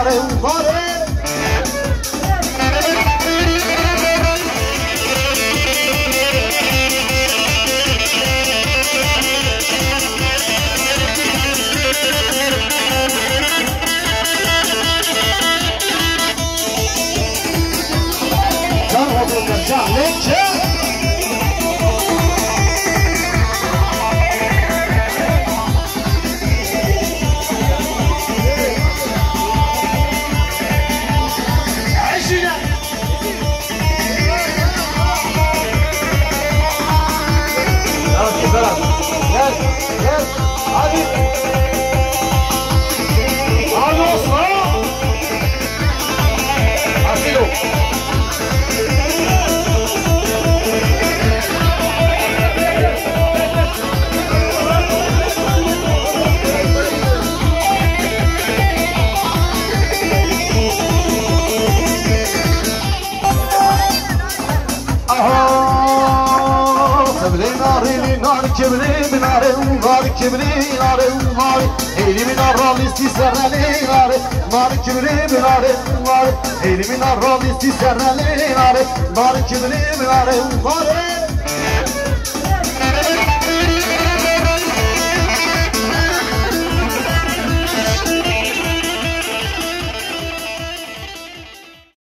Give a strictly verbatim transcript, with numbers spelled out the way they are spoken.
minare minare كبري بناري ناري كبري ناري ناري إلي من الرالي استيسرنا لي ناري ناري كبري بناري ناري إلي من الرالي استيسرنا لي ناري ناري كبري بناري ناري